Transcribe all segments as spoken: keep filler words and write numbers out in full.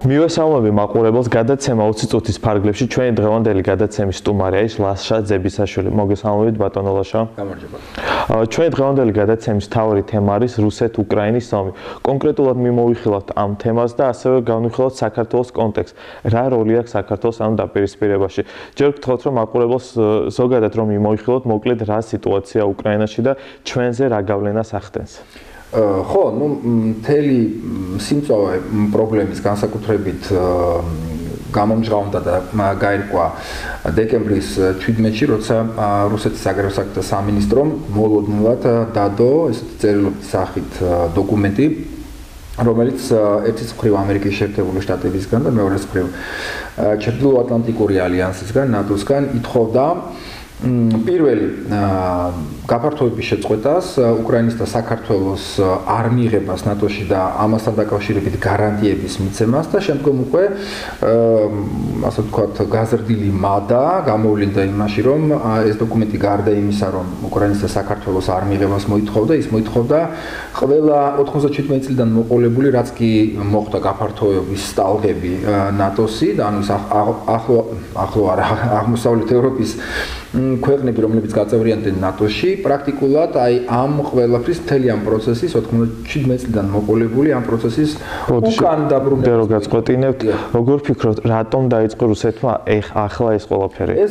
მივესალმები მაყურებელს გადაცემა ოცი წუთის ფარგლებში ჩვენი დღევანდელი გადაცემის სტუმარია ის ლაშა ძებისაშვილი. მოგესალმებით ბატონო ლაშა. გამარჯობა. ჩვენი დღევანდელი გადაცემის მთავარი თემა არის რუსეთ-უკრაინის ომი. კონკრეტულად მიმოვიხილავთ ამ თემას და ასევე განვიხილავთ საქართველოს კონტექსტს. რა როლი აქვს საქართველოს ამ დაპირისპირებაში? ჯერ გთხოვთ რომ მაყურებელს ზოგადად რომ მიმოვიხილოთ მოკლედ რა სიტუაცია უკრაინაში და ჩვენზე რა გავლენას ახდენს. ხო, ну, მთელი სიმწოვე პრობლემის განსაკუთრებით გამომჟღავნდა და გაირკვა დეკემბრის ჩვიდმეტში, როცა რუსეთის საგარეო საქმეთა სამინისტრომ მოულოდნელად დადო ესეთი წერილობითი სახით დოკუმენტი, რომელიც ერთის მხრივ ამერიკის შეერთებული შტატებისგან და მეორეს მხრივ ჩრდილოატლანტიკური ალიანსისგან, ნატოსგან ითხოვდა პირველი გაფართოების შეწყვეტას, უკრაინის და საქართველოს არ მიიღებას ნატოში და ამასთან დაკავშირებით გარანტიების მიცემას და შემდგომ უკვე ასე ვთქვათ გაზრდილი მადა გამოვლინდა იმაში, რომ ეს დოკუმენტი გარდა იმისა, რომ უკრაინის და საქართველოს არ მიიღებას მოითხოვდა, ის მოითხოვდა ყველა ოთხმოცდაჩვიდმეტი წლიდან მოყოლებული, რაც კი მოხდა გაფართოების სტალღები ნატოსი და ანუ ახლო ახლო არა აღმოსავლეთ ევროპის ქვეყნები, რომლებიც გაწევრიანდნენ ნატოში, პრაქტიკულად აი ამ ყველაფრის მთელი ამ პროცესის ოთხმოცდაჩვიდმეტი წლიდან მოყოლებული ამ პროცესის უკან დაბრუნება. რო გაწყვეტინებთ, როგორ ფიქრობთ, რატომ დაიწყო რუსეთმა ახლა ეს ყველაფერი? ეს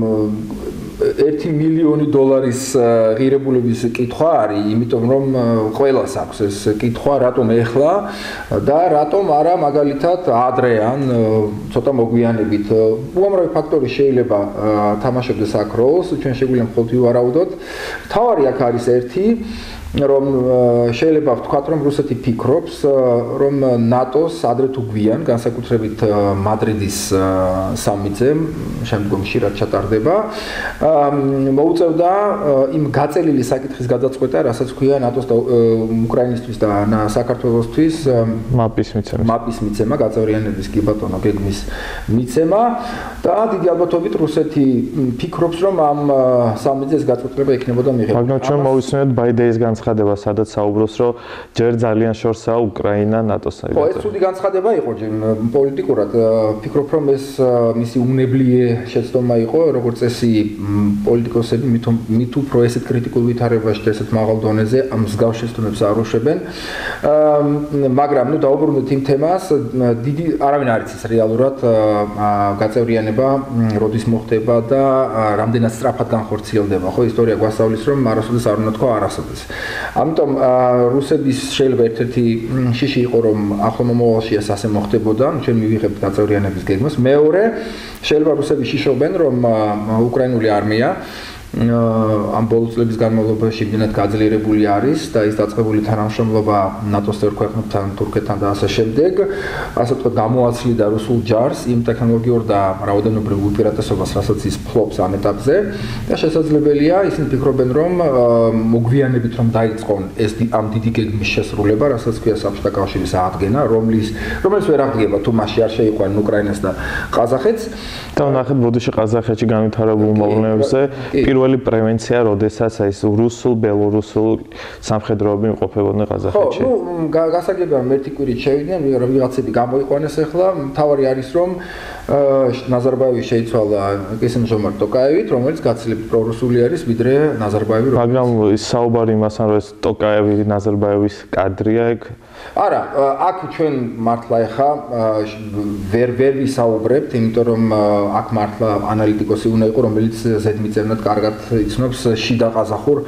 ერთი მილიონი დოლარის ღირებულების კითხვა არის, იმიტომ რომ ყველას აქვს ეს კითხვა, რატომ ეხლა და რატომ არა მაგალითად ადრე ან ცოტა მოგვიანებით. უამრავი ფაქტორი შეიძლება თამაშობდეს აქ როლს, ჩვენ შეგვიძლია მხოლოდ ვივარაუდოთ. მთავარი აქ არის ერთი, რომ შეიძლება ვთქვათ, რომ რუსეთი ფიქრობს, რომ ნატოს ადრე თუ გვიან, განსაკუთრებით მადრიდის სამიტზე, შემდგომში რაც ჩატარდება, მოუწევდა იმ გაწელილი საკითხის გადაწყვეტა, რასაც ქვია ნატოს და უკრაინისთვის და საქართველოსთვის მაპის მიცემა. მაპის მიცემა, გაწევრიანების კი ბატონო გეგმის მიცემა და დიდი ალბათობით რუსეთი ფიქრობს, რომ ამ სამიტზე ეს გადაწყვეტილება იქნებოდა მიღებული. მაგრამ ჩვენ მოვისმენთ ბაიდენის განცხადება, სადაც საუბრობს, რომ ჯერ ძალიან შორსაა უკრაინა ნატოსთან. ხო, ეს ცუდი განცხადება იყო პოლიტიკურად. ფიქრობ, რომ ეს მისი უნებლიე შეცდომა იყო, როგორც წესი პოლიტიკოსები მით უფრო ესეთ კრიტიკულ ვითარებაში და ესეთ მაღალ დონეზე ამ მსგავს შეცდომებს არ უშვებენ. მაგრამ ნუ დაუბრუნდეთ იმ თემას, დიდი არავინ არ იცის რეალურად გაწევრიანება როდის მოხდება და რამდენად სწრაფად განხორციელდება. ხო, ისტორია გვასწავლის, რომ არასოდეს არ უნდა თქვა არასოდეს. ამიტომ რუსების შეიძლება ერთ-ერთი შიში იყო, რომ ახლო მომავალში ეს ასე მოხდებოდა, ჩვენ მივიღებთ გაწევრიანების გეგმას. მეორე, შეიძლება რუსები შიშობენ, რომ უკრაინული არმია ამ ბოლო წლების განმავლობაში იმდენად გაძლიერებული არის და ის დაწყებული თანამშრომლობა ნატოს წევრ ქვეყნებთან, თურქეთთან და ასე შემდეგ, ასე ვთქვათ, გამოაცლიდა რუსულ ჯარს იმ ტექნოლოგიურ და რაოდენობრივ უპირატესობას, რასაც ის ფლობს ამ ეტაპზე და შესაძლებელია ისინი ფიქრობენ, რომ მოგვიანებით რომ დაიწყონ ეს ამ დიდი გეგმის შესრულება, რასაც ქვია საბჭოთა კავშირის ადგენა, რომლის რომელიც ვერ აღდგება თუ მასში არ შეიყვანენ უკრაინას და ყაზახეთს. და ნახეთ ბოდიში ყაზახეთში განვითარებულ მოვლენებზე პირველი პრევენცია, როდესაც ეს რუსულ, ბელორუსულ სამხედროები იმყოფებოდნენ ყაზახეთში. ხო, ნუ გასაგებია ერთი კვირით შევიდნენ, ვიღაცები გამოიყვანეს ახლა, მთავარი არის რომ ნაზარბაევი შეიცვალა კისინჟომარ ტოკაევით, რომელიც გაცილებით პრორუსული არის, ვიდრე ნაზარბაევი. მაგრამ ის საუბარი იმასთან, რომ ეს ტოკაევი ნაზარბაევის კადრია ეგ არა, აქ ჩვენ მართლა ახლა ვერ ვერ ვისაუბრებთ, იმიტომ რომ აქ მართლა ანალიტიკოსი უნდა იყო, რომელიც ზედმიწევნად კარგად იცნობს შიდა ყაზახურ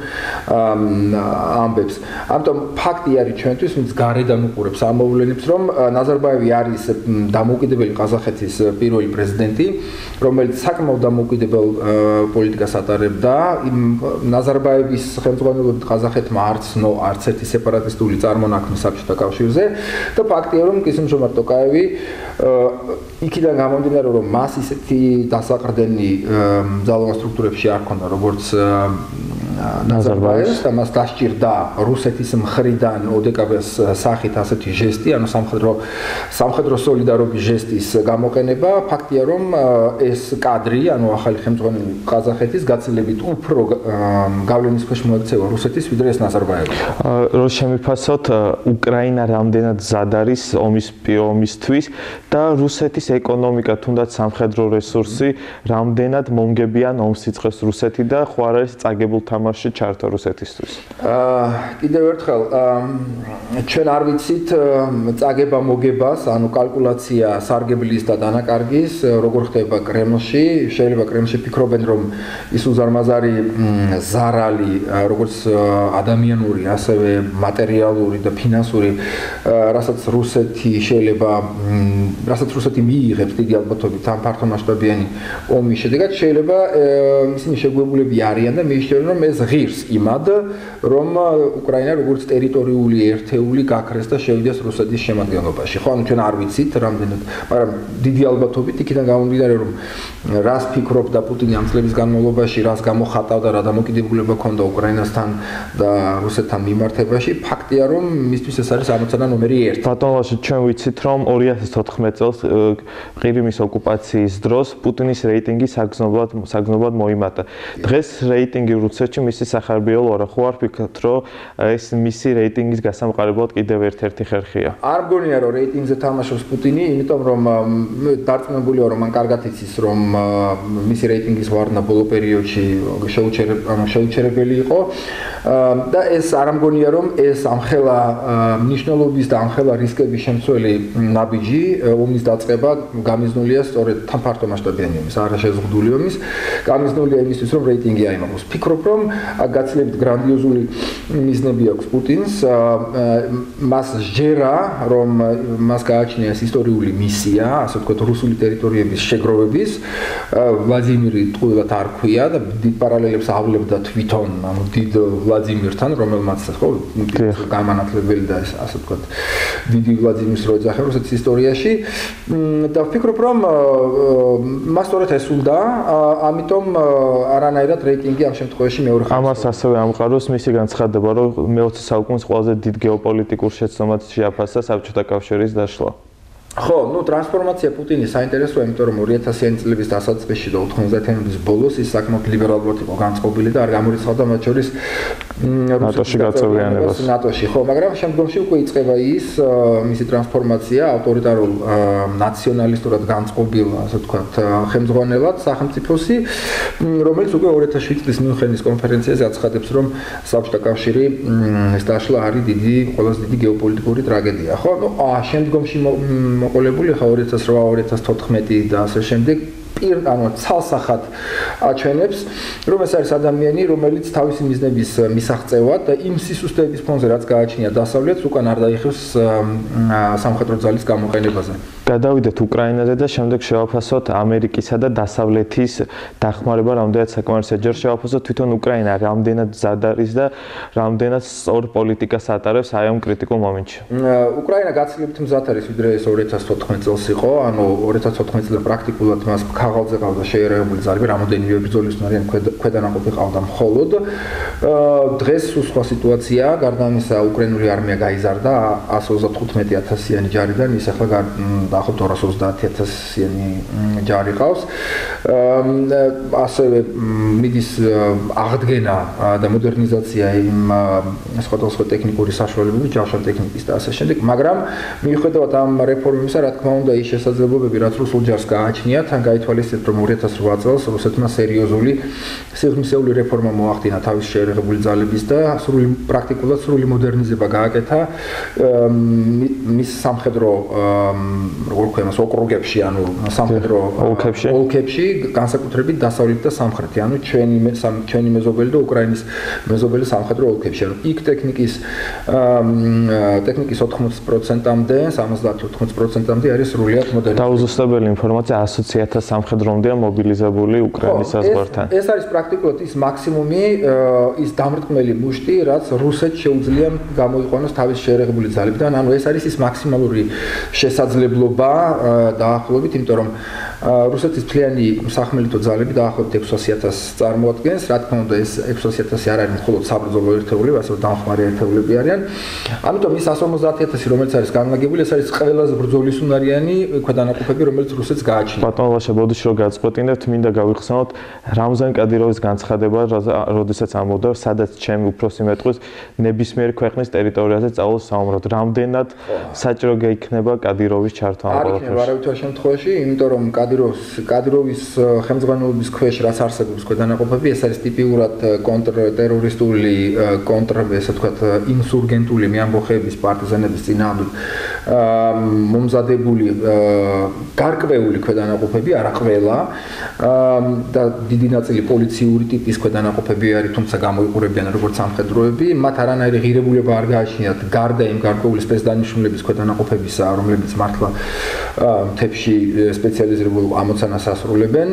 ამბებს. ამიტომ ფაქტი არის ჩვენთვის, ვინც გარედან უყურებს ამ მოვლენებს, რომ ნაზარბაევი არის დამოუკიდებელი ყაზახეთის პირველი პრეზიდენტი, რომელიც საკმაოდ დამოუკიდებელ პოლიტიკას ატარებდა. ნაზარბაევის ხელმძღვანელობით ყაზახეთმა არც ნო არც ერთი სეპარატისტული წარმონაქმნი საბჭოთა კავშირზე და ფაქტია, რომ კისინჟომარ ტოკაევი იქიდან გამომდინარე, რომ მას ისეთი დასაყრდენი ძალოვან სტრუქტურებში არ ქონდა, როგორც ნაზარბაევს და მას დასჭირდა რუსეთის მხრიდან ოდეკაბეს სახით ასეთი ჟესტი, ანუ სამხედრო სამხედრო სოლიდარობის ჟესტის გამოყენება. ფაქტია, რომ ეს კადრი, ანუ ახალი ხელმძღვანელი ყაზახეთის გაცილებით უფრო გავლენის ქვეშ მოექცევა რუსეთის, ვიდრე ეს ნაზარბაევი. რომ შემიფასოთ, უკრაინა რამდენად მზად არის ომის ომისთვის და რუსეთის ეკონომიკა, თუნდაც სამხედრო რესურსი, რამდენად მომგებიან ომს იწყებს რუსეთი და ხო არ არის წაგებულ თამაშში ჩართო რუსეთისთვის? აა კიდევ ერთხელ, ჩვენ არ ვიცით წაგება მოგებას, ანუ კალკულაცია სარგებლის და დანაკარგის, როგორ ხდება კრემლში. შეიძლება კრემლში ფიქრობენ, რომ ის უზარმაზარი ზარალი, როგორც ადამიანური, ასევე მატერიალური და ფინანსური, რასაც რუსეთი შეიძლება, რასაც რუსეთი მიიღებს დიდი ალბათობით ამ ფართომასშტაბიანი ომის შედეგად, შეიძლება ისინი შეგუებულები არიან და მიიჩნევენ, რომ ეს ღირს იმად, რომ უკრაინა როგორც ტერიტორიული ერთეული გაქრეს და შევიდეს რუსეთის შემადგენლობაში. ხო, ანუ ჩვენ არ ვიცით რამდენად, მაგრამ დიდი ალბათობით იქიდან გამომდინარე, რომ რას ფიქრობდა პუტინი ამ წლების განმავლობაში, რას გამოხატავდა, რა დამოკიდებულება ჰქონდა უკრაინასთან და რუსეთთან მიმართებაში, ფაქტია, რომ მისთვის ეს არის ამოცანა ნომერი ერთი. ბატონო, ჩვენ ვიცით, რომ ორი ათას თოთხმეტ წელს ყირიმის ოკუპაციის დროს პუტინის რეიტინგი საგრძნობლად საგრძნობლად მოიმატა. დღეს რეიტინგი რუსეთში მისი სახარბიელო არა, ხო არ ფიქრობთ, რომ ეს მისი რეიტინგის გასამყარებლად კიდევ ერთ-ერთი ხერხია? არ მგონია, რომ რეიტინგზე თამაშობს პუტინი, იმიტომ რომ დარწმუნებულია, რომ მან კარგად იცის, რომ მისი რეიტინგის ვარდნა ბოლო პერიოდში შეუჩერებელი იყო და ეს არ მგონია, რომ ეს ამხელა მნიშვნელობის და ამხელა რისკების შემცველი ნაბიჯი ომის დაწყება გამიზნულია სწორედ თან ფართომასშტაბიანი ომის, არა შეზღუდული ომის, გამიზნულია იმისთვის, რომ რეიტინგი აიმაღლოს. ფიქრობ, რომ გაცილებით გრანდიოზული მიზნები აქვს პუტინს, მას სჯერა, რომ მას გააჩნია ეს ისტორიული მისია, ასე ვთქვათ, რუსული ტერიტორიების შეგროვების. ვლადიმირი ტყუილად არ ქვია და დიდ პარალელებს ავლებდა თვითონ, ანუ დიდ ვლადიმირთან, რომელმაც ხო გამანათლებელი და ეს ასე ვთქვათ, დიდი ვლადიმირს რო ეძახა რუსეთის ისტორიაში და ვფიქრობ, რომ მას სწორედ ეს უნდა, ამიტომ არანაირად რეიტინგი ამ შემთხვევაში მეორე ხაზს. ამას ასევე ამყაროს მისი განცხადება, რომ მეოცე საუკუნის ყველაზე დიდ გეოპოლიტიკურ შეცდომად შეაფასა საბჭოთა კავშირის დაშლა. ხო, ну ტრანსფორმაცია პუტინის საინტერესოა, იმიტომ რომ ორი ათასიანი წლების დასაწყისში და ოთხმოცდაათიანების ბოლოს ის საკმაოდ ლიბერალურად იყო განწყობილი და არ გამორიცხავდა მათ შორის ნატოში გაწევრიანებას. ნატოში, ხო, მაგრამ შემდგომში უკვე იწყება ის მისი ტრანსფორმაცია ავტორიტარულ ნაციონალისტურად განწყობილ, ასე ვთქვათ, ხელმძღვანელად სახელმწიფოსი, რომელიც უკვე ორი ათას შვიდი წლის მიუნხენის კონფერენციაზე აცხადებს, რომ საბჭოთა კავშირი ეს დაშლა არის დიდი, ყველაზე დიდი გეოპოლიტიკური ტრაგედია. ხო, ну შემდგომში მოყოლებული ხა ორი ათას რვა ორი ათას თოთხმეტი და ასე შემდეგ პირ ანუ ცალსახად აჩვენებს, რომ ეს არის ადამიანი, რომელიც თავისი მიზნების მისაღწევად და იმ სისუსტეების ფონზე, რაც გააჩნია დასავლეთს, უკან არ დაიხევს სამხედრო ძალის გამოყენებაზე. გადავიდეთ უკრაინაზე და შემდეგ შევაფასოთ ამერიკისა და დასავლეთის დახმარება, რამდენად საკმარისია. ჯერ შევაფასოთ თვითონ უკრაინა რამდენად მზად არის და რამდენად სწორ პოლიტიკას ატარებს აი ამ კრიტიკულ მომენტში. უკრაინა გაცილებით მზად არის, ვიდრე ეს ორი ათას თოთხმეტ წელს იყო, ანუ ორი ათას თოთხმეტ წელს პრაქტიკულად მას ქაღალდზე ყავდა შეერაღებული ძალები, რამოდენიმე ბრძოლის უნარიან ქვედანაყოფი ყავდა მხოლოდ. დღეს სხვა სიტუაციაა, გარდა ამისა უკრაინული არმია გაიზარდა εκατს ოცდათხუთმეტი ათასიანი ჯარიდან, ის ახლა დაახლოებით ორას ოცდაათი ათასიანი ჯარი ყავს. ასევე მიდის აღდგენა და მოდერნიზაცია იმ სხვადასხვა ტექნიკური საშუალებების, ჯავშან ტექნიკის და ასე შემდეგ, მაგრამ მიუხედავად ამ რეფორმებისა, რა თქმა უნდა, ის შესაძლებლობები, რაც რუსულ ჯარს გააჩნია, თან გაითვალისწინეთ, რომ ორი ათას რვა წელს რუსეთმა სერიოზული სიღრმისეული რეფორმა მოახდინა თავის შეერაღებული ძალების და სრული პრაქტიკულად სრული მოდერნიზება გააკეთა მის სამხედრო როგორ ქვია მას ოკრუგებში, ანუ სამხედრო ოლქებში, ოლქებში, განსაკუთრებით დასავლეთი და სამხრეთი, ანუ ჩვენი ჩვენი მეზობელი და უკრაინის მეზობელი სამხედრო ოლქებში. ანუ იქ ტექნიკის ტექნიკის ოთხმოცდაათი პროცენტამდე, სამოცდაათი ოთხმოცდაათი პროცენტამდე არის სრულიად მოდერნიზებული. დაუზუსტებელი ინფორმაცია ასოციაციათა სამხედრომდეა მობილიზებული უკრაინის საზღვართან. ეს არის პრაქტიკულად ის მაქსიმუმი, ის დამრტყმელი მუშტი, რაც რუსეთს შეუძლია გამოიყვანოს თავის შეერაღებული ძალებიდან. ანუ ეს არის ის მაქსიმალური შესაძლებლობა დაახლოებით, იმიტომ რომ რუსეთის მთლიანი სახმელეთო ძალები დაახლოებით ექვსასი ათასს წარმოადგენს, რა თქმა უნდა ეს ექვსასი ათასი არ არის მხოლოდ საბრძოლო ერთეულები, ასევე დამხმარე ერთეულები არიან. ამიტომ ის εκατს ორმოცდაათი ათასი რომელიც არის განლაგებული, ეს არის ყველაზე ბრძოლისუნარიანი ქვედანაყოფები, რომელიც რუსეთს გააჩნია. ბატონო ლაშა, ბოდიში რომ გაწყვეტინებთ, მინდა გავიხსენოთ რამზან კადიროვის განცხადება, როდესაც ამბობდა, სადაც ჩემი უფროსი მეტყვის ნებისმიერი ქვეყნის ტერიტორიაზე წავალ საუბრობთ. რამდენად საჭირო გეიქნება კადიროვის ჩართვა ამ ყველაფერში? არ იქნება არავითარ შემთხვევაში, იმიტომ რომ კადიროვის კადიროვის ხელმძღვანელობის ქვეშ რაც არსებობს ქვედანაყოფები, ეს არის ტიპიურად კონტრტერორისტული, კონტრ, ესე ვთქვათ, ინსურგენტული მეამბოხეების პარტიზანების წინააღმდეგ მომზადებული გარკვეული ქვედანაყოფები, არა ყველა და დიდი ნაწილი პოლიციური ტიპის ქვედანაყოფები არის, თუმცა გამოიყურებიან როგორც სამხედროები, მათ არანაირი ღირებულება არ გააჩნიათ გარდა იმ გარკვეული სპეცდანიშნულების ქვედანაყოფებისა, რომლებიც მართლა მთებში სპეციალიზებულ ამოცანას ასრულებენ.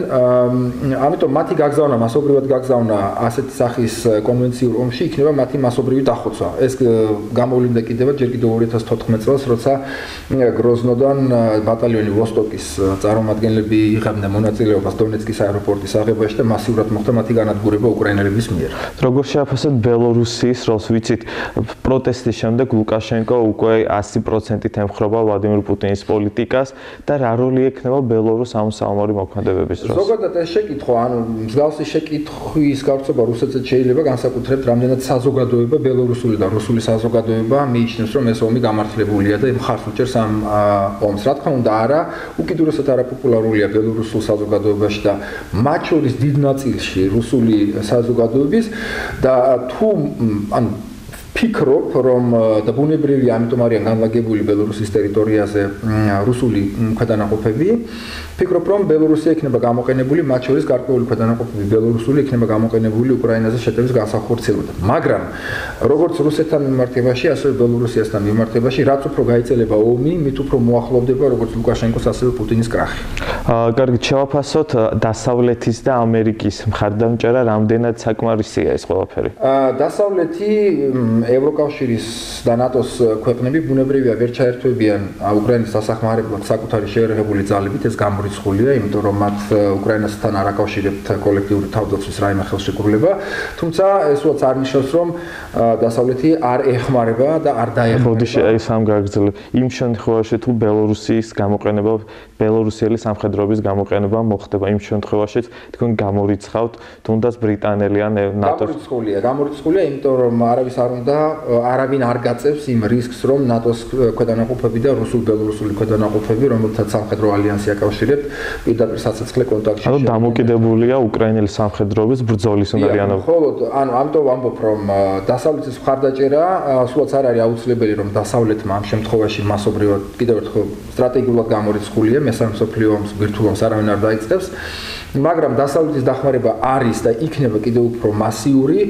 ამიტომ მათი გაგზავნა, მასობრივად გაგზავნა ასეთი სახის კონვენციურ ომში იქნება მათი მასობრივი დახოცვა. ეს გამოვლინდა კიდევ ჯერ კიდევ ორი ათას თოთხმეტ წელს, როცა გროზნოდან ბატალიონი ვოსტოკის წარმომადგენლები იღებდნენ მონაწილეობას დონეცკის აეროპორტის აღებაში და მასიურად მოხდა მათი განადგურება უკრაინელების მიერ. როგორ შეაფასეთ ბელორუსიის როლს? ვიცით, პროტესტის შემდეგ ლუკაშენკო უკვე ასი პროცენტით ემხრობა ვლადიმირ პუტინის პოლიტიკას და რა როლი ექნება ბელორუს ამ საომარი მოქმედებების დროს? ზოგადად ეს შეკითხვა, ანუ მსგავსი შეკითხვის გავრცობა რუსეთსაც შეიძლება განსაკუთრებით რამდენად საზოგადოება, ბელორუსული და რუსული საზოგადოება მიიჩნევს, რომ ეს ომი გამართლებულია და მხარს უჭერს ამ ომს. რა თქმა უნდა, არა, უკიდურესად არაპოპულარულია ბელორუსულ საზოგადოებაში და მათ შორის დიდ ნაწილში რუსული საზოგადოების და თუ ანუ ფიქრობ, რომ და ბუნებრივია, ამიტომ არიან განლაგებული ბელორუსის ტერიტორიაზე რუსული ქვედანაყოფები. ფიქრობ, რომ ბელორუსია იქნება გამოყენებული, მათ შორის გარკვეული ქვედანაყოფები ბელორუსული იქნება გამოყენებული უკრაინაზე შეტევის განსახორციელებლად. მაგრამ როგორც რუსეთთან მიმართებაში, ასევე ბელორუსიასთან მიმართებაში, რაც უფრო გაიწელება ომი, მით უფრო მოახლოვდება როგორც ლუკაშენკოს, ასევე პუტინის კრახი. აა, კარგი, შევაფასოთ დასავლეთის და ამერიკის მხარდამჭერა, რამდენად საკმარისია ეს ყველაფერი? აა, დასავლეთი ევროკავშირის და ნატოს ქვეყნები ბუნებრივია ვერ ჩაერთვებიან უკრაინის დასახმარებლად საკუთარი შეერაღებული ძალებით, ეს გამორიცხულია, იმიტომ რომ მათ უკრაინასთან არ აკავშირებთ კოლექტიური თავდაცვის რაიმე ხელშეკრულება, თუმცა ეს უც არ ნიშნავს, რომ დასავლეთი არ ეხმარება და არ დაეხმარება. ბოდიში აი სამ გაგრძელებ. იმ შემთხვევაში თუ ბელორუსიის გამოყენება, ბელორუსიელი სამხედროების გამოყენება მოხდება, იმ შემთხვევაშიც თქვენ გამორიცხავთ, თუნდაც ბრიტანელი ან ნატოს. გამორიცხულია, გამორიცხულია, იმიტომ რომ არავის არ უნდა არავინ არ გაწევს იმ რისკს, რომ ნატოს ქვედანაყოფები და რუსულ-ბელორუსული ქვედანაყოფები, რომელთაც სამხედრო ალიანსი აკავშირებთ, პირდაპირ სასაცხლე კონტაქტში ანუ დამოკიდებულია უკრაინელი სამხედროების ბრძოლის უნარიანობა. მხოლოდ, ანუ ამიტომ ვამბობ, რომ დასავლეთის მხარდაჭერა სულაც არ არის აუცილებელი, რომ დასავლეთმა ამ შემთხვევაში მასობრივად კიდევ ერთხელ სტრატეგიულად გამორიცხულია, მესამე მსოფლიო ომს ბირთვულ ომს არავინ არ დაიწყებს. მაგრამ დასავლეთის დახმარება არის და იქნება კიდევ უფრო მასიური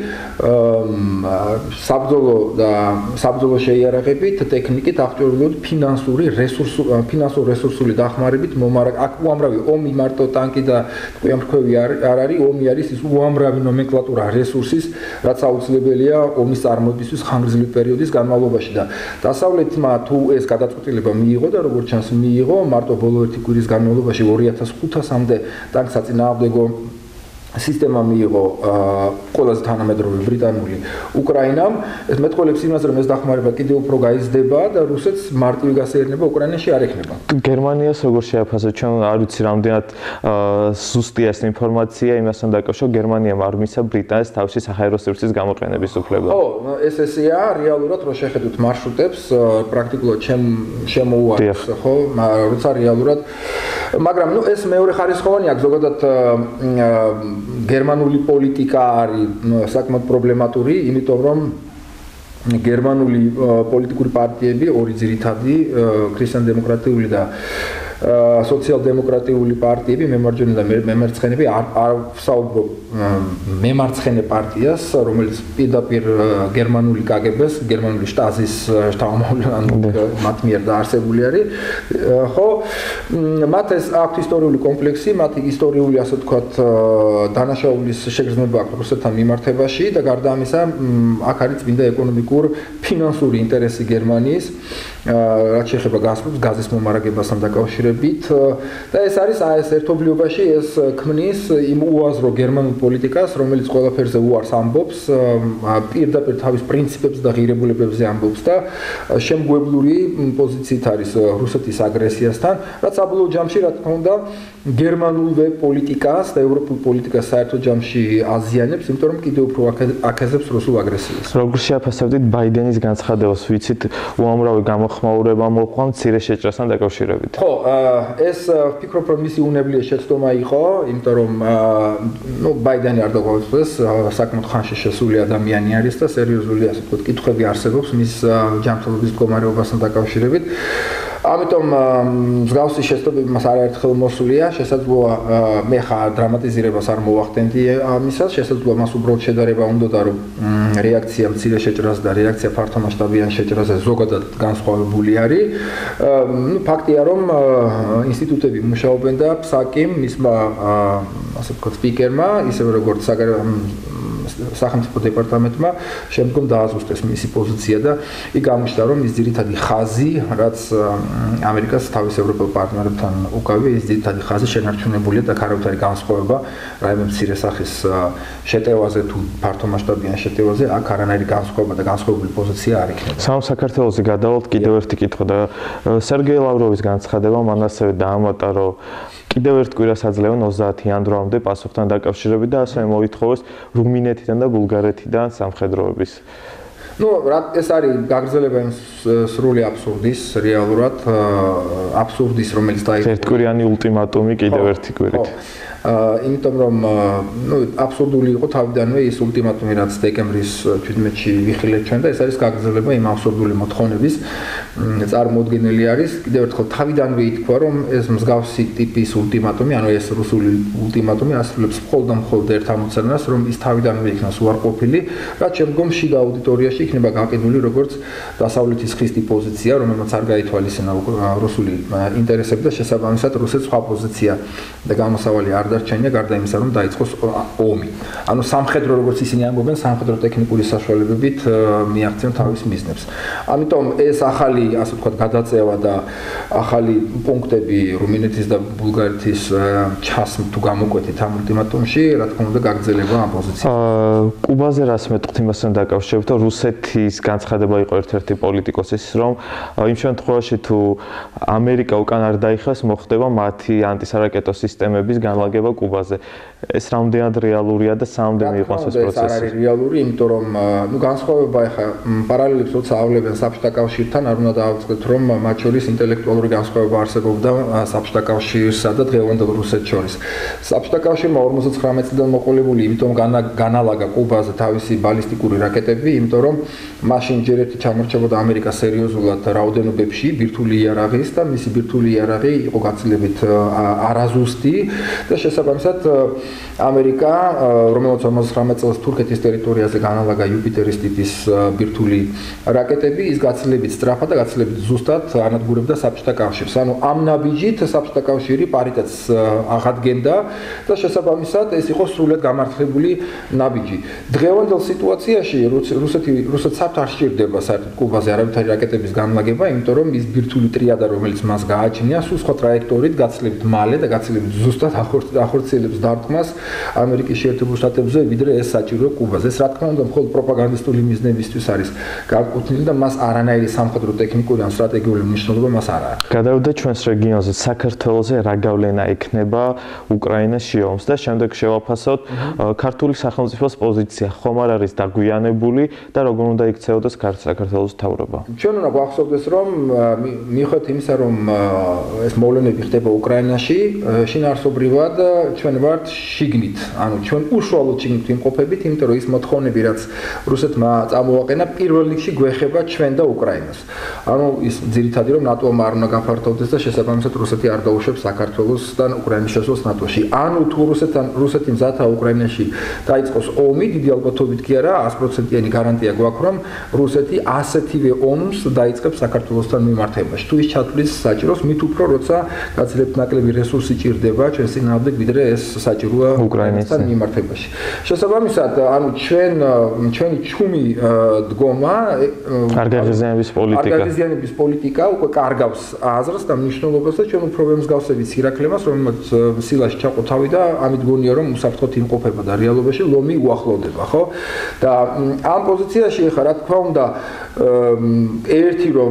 საბრძოლო და საბრძოლო შეიარაღებით, ტექნიკით, აქტუალურად ფინანსური რესურსი, ფინანსურ რესურსული დახმარებით მომარაგ აქ უამრავი ომი მარტო ტანკი და კვემრქვევი არ არის, ომი არის ის უამრავი ნომენკლატურა რესურსის, რაც აუცილებელია ომის წარმოებისთვის ხანგრძლივი პერიოდის განმავლობაში და დასავლეთმა თუ ეს გადაწყვეტილება მიიღო და როგორც ჩანს მიიღო, მარტო ბოლო ერთი კვირის განმავლობაში ორი ათას ხუთასამდე ტანკს წინააღმდეგო სისტემა მიიღო ყველაზე თანამედროვე ბრიტანული უკრაინამ. ეს მეტყველებს იმას, რომ ეს დახმარება კიდევ უფრო გაიზრდება და რუსეთს მარტივი გასეირნება უკრაინაში არ ექნება. გერმანიას როგორ შეაფასეთ? ჩვენ არ ვიცი რამდენად ზუსტია ეს ინფორმაცია იმასთან დაკავშირებით, გერმანიამ არ მისცა ბრიტანეთს თავისი საჰაერო სივრცის გამოყენების უფლება. ხო, ეს ესეა რეალურად რო შეხედოთ მარშრუტებს, პრაქტიკულად ჩემ შემოუარეს, ხო, როცა რეალურად, მაგრამ ნუ ეს მეორე ხარისხოვანი აქვს ზოგადად გერმანული პოლიტიკა არის საკმაოდ პრობლემატური, იმიტომ რომ გერმანული პოლიტიკური პარტიები, ორი ძირითადი, ქრისტიან-დემოკრატიული და სოციალ-დემოკრატიული პარტიები, მემარჯვენე და მემარცხენეები არ ვსაუბრობ მემარცხენე პარტიას, რომელიც პირდაპირ გერმანული კაგებეს, გერმანული შტაზის შტაბ-მოლანტ მათ მიერ დაარსებული არის. ხო, მათ ეს აქვთ ისტორიული კომპლექსი, მათ ისტორიული, ასე ვთქვათ, დანაშაულის შეგრძნება აქვს რუსეთთან მიმართებაში და გარდა ამისა, აქ არის წმინდა ეკონომიკურ ფინანსური ინტერესი გერმანიის, რაც შეეხება გაზრდას, გაზის მომარაგებასთან დაკავშირებით და ეს არის ეს ერთობლიობაში ეს ქმნის იმ უაზრო გერმანულ პოლიტიკას, რომელიც ყველაფერზე უარს ამბობს, პირდაპირ თავის პრინციპებს და ღირებულებებზე ამბობს და შემგუებლური პოზიციით არის რუსეთის აგრესიასთან, რაც საბოლოო ჯამში რა თქმა უნდა გერმანულვე პოლიტიკას და ევროპულ პოლიტიკას საერთო ჯამში აზიანებს, იმიტომ რომ კიდევ უფრო აქეზებს რუსულ აგრესიას. როგორ შეაფასებდით ბაიდენის განცხადებას, ვიცით, უამრავი გამოხმაურება მოყვა მცირე შეჭრასთან დაკავშირებით? ხო, ეს ვფიქრობ, რომ მისი უნებლიე შეცდომა იყო, იმიტომ რომ ნუ ბაიდენი არ დაგვაუწყდეს, საკმაოდ ხანში შესული ადამიანი არის და სერიოზული ასე ვთქვათ, კითხვები არსებობს მის ჯანმრთელობის მდგომარეობასთან დაკავშირებით. ამიტომ მსგავსი შეცდომები მას არაერთხელ მოსულია, შესაძლოა მე ხარ დრამატიზირებას არ მოვახდენდი ამისას, შესაძლოა მას უბრალოდ შედარება უნდოდა, რომ რეაქცია მცირე შეჭრას და რეაქცია ფართომასშტაბიან შეჭრაზე ზოგადად განსხვავებული არის. ნუ ფაქტია, რომ ინსტიტუტები მუშაობენ და ფსაკიმ მისმა ასე ვთქვათ სპიკერმა, ისევე როგორც სახელმწიფო დეპარტამენტმა შემდგომ დააზუსტეს მისი პოზიცია და იქ აღმოჩნდა, რომ ის ძირითადი ხაზი, რაც ამერიკას თავის ევროპელ პარტნიორებთან უკავია, ის ძირითადი ხაზი შენარჩუნებულია და ქარავითარი განსხვავება რაიმე მცირე სახის შეტევაზე თუ ფართომასშტაბიან შეტევაზე აქ არანაირი განსხვავება და განსხვავებული პოზიცია არ იქნება. სამ საქართველოსზე გადავალთ კიდევ ერთი კითხვა და სერგეი ლავროვის განცხადება მან ასევე დაამატა, რომ კიდევ ერთ კვირას აძლევენ ოცდაათი იანვრამდე პასუხთან დაკავშირებით და ასევე მოითხოვეს რუმინეთიდან და ბულგარეთიდან სამხედროების. ნუ ეს არის გაგრძელება იმ სრული აბსურდის, რეალურად აბსურდის, რომელიც დაიწყო ერთკვირიანი ულტიმატუმი კიდევ ერთი კვირით. იმიტომ რომ ნუ აბსურდული იყო თავიდანვე ის ულტიმატუმი, რაც დეკემბრის თერთმეტში ვიხილეთ ჩვენ და ეს არის გაგრძელება იმ აბსურდული მოთხოვნების წარმოუდგენელი არის. კიდევ ერთხელ თავიდანვე ითქვა, რომ ეს მსგავსი ტიპის ულტიმატუმი, ანუ ეს რუსული ულტიმატუმი ასრულებს მხოლოდ და მხოლოდ ერთ ამოცანას, რომ ის თავიდანვე იქნას უარყოფილი, რაც შემდგომ შიდა აუდიტორიაში იქნება გაყიდული როგორც დასავლეთის ხისტი პოზიცია, რომელმაც არ გაითვალისწინა რუსული ინტერესები და შესაბამისად რუსეთს სხვა პოზიცია და გამოსავალი არ დარჩენია, გარდა იმისა, რომ დაიწყოს ომი. ანუ სამხედრო, როგორც ისინი ამბობენ, სამხედრო ტექნიკური საშუალებებით მიაღწიონ თავის მიზნებს. ამიტომ ეს ახალი, ასე ვთქვათ, გადაწევა და ახალი პუნქტები რუმინეთის და ბულგარეთის ჩასმ თუ გამოკვეთით ამ ულტიმატუმში, რა თქმა უნდა, გაგრძელება ამ პოზიციას. კუბაზე რას მეტყვით იმასთან დაკავშირებით, რომ რუსეთის განცხადება იყო ერთ-ერთი პოლიტიკოსის, რომ იმ შემთხვევაში თუ ამერიკა უკან არ დაიხევს, მოხდება მათი ანტისარაკეტო სისტემების განლაგება კუბაზე. ეს რამდენად რეალურია და სამდენ იყოს ეს პროცესი? ეს არ არის რეალური, იმიტომ რომ ნუ განსხვავება ახლა პარალელებს როცა ავლებენ საბჭოთა კავშირთან, არ უნდა დავაწყდეთ, რომ მათ შორის ინტელექტუალური განსხვავება არსებობდა საბჭოთა კავშირსა და დღევანდელ რუსეთს შორის. საბჭოთა კავშირმა ორმოცდათხრამეტ წლიდან მოყოლებული, იმიტომ განალაგა კუბაზე თავისი ბალისტიკური რაკეტები, იმიტომ რომ მაშინ ჯერ ერთი ჩამორჩებოდა ამერიკა სერიოზულად რაოდენობებში ბირთვული იარაღის და მისი ბირთვული იარაღი იყო გაცილებით არაზუსტი და შესაბამისად ამერიკა, რომელიც ორმოცდათხრამეტ წელს თურქეთის ტერიტორიაზე განალაგა იუპიტერის ტიპის ბირთვული რაკეტები, ის გაცილებით სწრაფად და გაცილებით ზუსტად ანადგურებდა საბჭოთა კავშირს. ანუ ამ ნაბიჯით საბჭოთა კავშირი პარიტეტს აღადგენდა და შესაბამისად ეს იყო სრულად გამართლებული ნაბიჯი. დღევანდელ სიტუაციაში რუსეთი რუსეთს არ სჭირდება საერთოდ კუბაზე არავითარი რაკეტების განლაგება, იმიტომ რომ ის ბირთვული ტრიადა, რომელიც მას გააჩნია, სულ სხვა ტრაექტორით გაცილებით მალე და გაცილებით ზუსტად ახორციელებს დარტყმას ამერიკის შეერთებულ შტატებზე, ვიდრე ეს საჭირო კუბაზე. ეს რა თქმა უნდა მხოლოდ პროპაგანდისტული მიზნებისთვის არის განკუთვნილი და მას არანაირი სამხედრო ტექნიკური ან სტრატეგიული მნიშვნელობა მას არ აქვს. გადავიდეთ ჩვენს რეგიონზე, საქართველოზე რა გავლენა ექნება უკრაინაში ომს და შემდეგ შევაფასოთ ქართული სახელმწიფოს პოზიცია ხომ არ არის დაგვიანებული და როგორ უნდა იქცეოდეს საქართველოს მთავრობა? ჩვენ უნდა გვახსოვდეს, რომ მიუხედავად იმისა, რომ ეს მოვლენები ხდება უკრაინაში, შინაარსობრივად ჩვენ ვართ შიგნით, ანუ ჩვენ უშუალოდ შიგნით ვიმყოფებით, იმიტომ რომ ის მოთხოვნები, რაც რუსეთმა წამოაყენა, პირველ რიგში გვეხება ჩვენ და უკრაინას. ანუ ის ძირითადი რომ ნატომ არ უნდა გაფართოვდეს და შესაბამისად რუსეთი არ დაუშვებს საქართველოსთან უკრაინის შესვლას ნატოში. ანუ თუ რუსეთთან რუსეთი მზადაა უკრაინაში დაიწყოს ომი, დიდი ალბათობით კი არა, sto პროცენტიანი გარანტია გვაქვს, რომ რუსეთი ასეთივე ომს დაიწყებს საქართველოსთან მიმართებაში. თუ ის ჩათვლის საჭიროს, მით უფრო როცა გაცილებით ნაკლები რესურსი ჭირდება იზრდება ჩვენს წინააღმდეგ, ვიდრე ეს საჭიროა უკრაინასთან მიმართებაში. შესაბამისად, ანუ ჩვენ ჩვენი ჩუმი დგომა არ გაღიზიანების პოლიტიკა. არ გაღიზიანების პოლიტიკა უკვე კარგავს აზრს და მნიშვნელობას და ჩვენ უფრო მსგავსებით ირაკლემას, რომელმაც სილაში ჩაყოთავი და ამით გონია რომ უსაფრთხოდ იმყოფება და რეალობაში ლომი უახლოვდება, ხო? და ამ პოზიციაში ხა რა თქმა უნდა ერთი რომ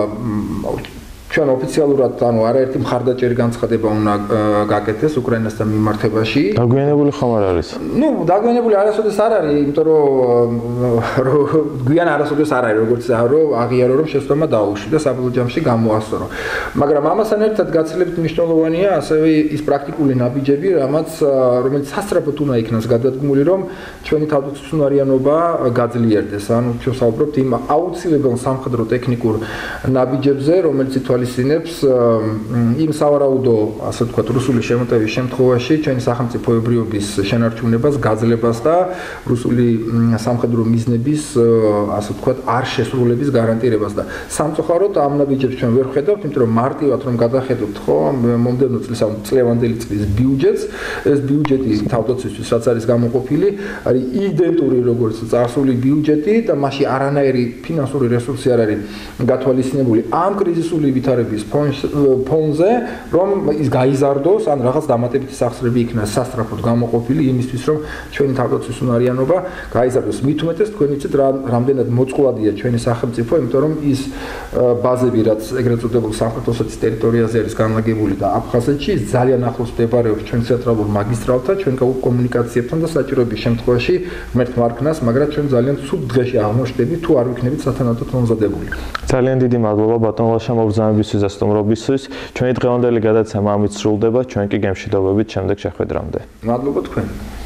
ჩვენ ოფიციალურად ანუ არაერთი მხარდაჭერი განცხადება უნდა გაკეთდეს უკრაინასთან მიმართებაში. დაგვიანებული ხომ არ არის? ნუ დაგვიანებული არასოდეს არ არის, იმიტომ რომ გვიან არასოდეს არ არის, როგორც რომ აღიარო რომ შესწორმა დაუშვი და საბოლოო ჯამში გამოასწორო. მაგრამ ამასთან ერთად გაცილებით მნიშვნელოვანია ასევე ის პრაქტიკული ნაბიჯები, რამაც რომელიც სასწრაფოდ უნდა იქნას გადადგმული, რომ ჩვენი თავდაცვითმარიანობა გაძლიერდეს. ანუ ჩვენ საუბრობთ იმ აუცილებელ სამხედრო ტექნიკურ ნაბიჯებზე, რომელიც ითვალისწინებს იმ სავარაუდო, ასე ვთქვათ, რუსული შემოტევის შემთხვევაში ჩვენი სახელმწიფოებრიობის შენარჩუნებას, გაძლებას და რუსული სამხედრო მიზნების, ასე ვთქვათ, არ შესრულების გარანტირებას და სამწუხაროდ ამ ნაბიჯებს ჩვენ ვერ ხედავთ, იმიტომ რომ მარტივად რომ გადახედოთ, ხო, მომდევნო წლის ამ წლევანდელი წლის ბიუჯეტს, ეს ბიუჯეტი თავდაცვისთვის რაც არის გამოყოფილი, არის იდენტური როგორც წარსული ბიუჯეტი და მასში არანაირი ფინანსური რესურსი არ არის გათვალისწინებული ამ კრიზისული ვითარების ფონზე, რომ ის გაიზარდოს, ან რაღაც დამატებითი სახსრები იქნას სასწრაფოდ გამოყოფილი იმისთვის, რომ ჩვენი თავდაცვითმარიანობა გაიზარდოს. მით უმეტეს თქვენ იცით რა რამდენად მოწყვლადია ჩვენი სახელმწიფო, იმიტომ რომ ის ბაზები, რაც ეგრეთ წოდებულ სამხრეთ ოსეთის ტერიტორიაზე არის განლაგებული და აფხაზეთში ძალიან ახლოს მდებარეობს ჩვენ ცენტრალურ მაგისტრალთან, ჩვენ კომუნიკაციებთან და საჭიროების შემთხვევაში ღმერთმა არ ქნას, მაგრამ ჩვენ ძალიან ცუდ დღეში აღმოჩნდებით, თუ არ ვიქნებით სათანადოდ მომზადებული. ძალიან დიდი მადლობა ბატონ ლაშა მობრძანებისთვის და სტუმრობისთვის. ჩვენი დღევანდელი გადაცემა ამით სრულდება, ჩვენ კი გემშვიდობებით შემდეგ შეხვედრამდე. მადლობა თქვენ.